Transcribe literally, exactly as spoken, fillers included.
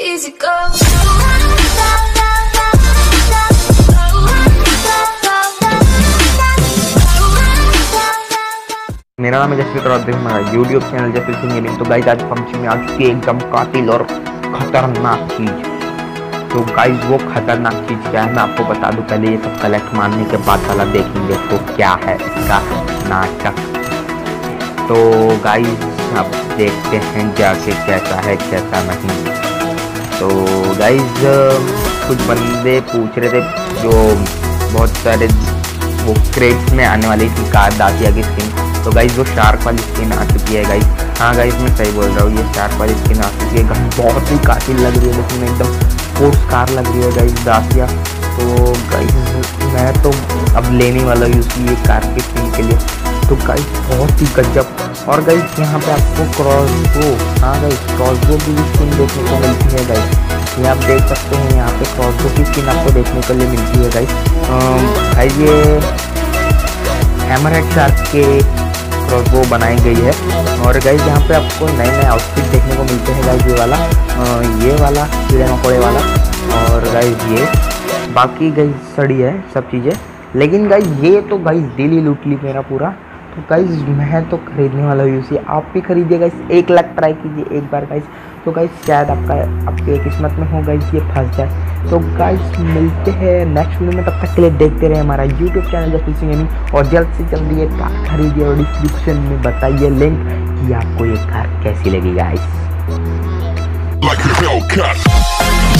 easy go. मेरा नाम है जसप्रीत और हमारा YouTube channel Jaspreet Singh gaming. तो गाइस आज फंक्शन में आ चुकी है एकदम कातिल और खतरनाक चीज। तो गाइस वो खतरनाक चीज क्या है मैं आपको बता दूं। पहले ये सब कलेक्ट मारने के बाद साला देखेंगे तो क्या है इसका नाटक। तो गाइस अब देखते हैं जाके कैसा है कैसा नहीं। तो गाइस कुछ बंदे पूछ रहे थे जो बहुत सारे वो क्रेट्स में आने वाली थी कार दातिया की स्किन। तो गाइस वो शार्क वाली स्किन आ चुकी है गाइस। हाँ गाइस मैं सही बोल रहा हूँ, ये शार्क वाली स्किन आ चुकी है गाइस। बहुत ही कातिल लग रही है, लेकिन एकदम स्पोर्ट्स कार लग रही है गाइस दातिया। तो गाइस मैं तो अब लेने वाला हूँ ये कार की स्किन के लिए। तो गाइस बहुत ही गजब। और गाइस यहाँ पे आपको क्रॉसबो, हाँ गाइस क्रॉसबो की भी स्किन देखने को मिलती है गाइस। ये आप देख सकते हैं यहाँ पे क्रॉसबो की स्किन आपको देखने के लिए मिलती है गाइस। गाइस ये हैमरहेड शार्क के क्रॉसबो बनाई गई है। और गाइस यहाँ पे आपको नए नए आउटफिट देखने को मिलते हैं गाइस। ये वाला ये वाला कीड़े मकोड़े वाला और गाइस ये बाकी गाइस सड़ी है सब चीज़ें। लेकिन गाइस ये तो गाइस दिल ही लूट ली मेरा पूरा। तो गाइस मैं तो खरीदने वाला हूँ इसे, आप भी खरीदिए गाइस। एक लाख ट्राई कीजिए एक बार गाइस। तो गाइस शायद आपका आपके किस्मत में हो गाइस ये फंस जाए। तो गाइस मिलते हैं नेक्स्ट वीडियो में, तब तक के लिए देखते रहे हमारा YouTube channel Jaspreet Singh gaming. और जल्द से जल्द ये कार खरीदिए और डिस्क्रिप्शन में बताइए लिंक कि आपको ये कार कैसी लगी गाइस।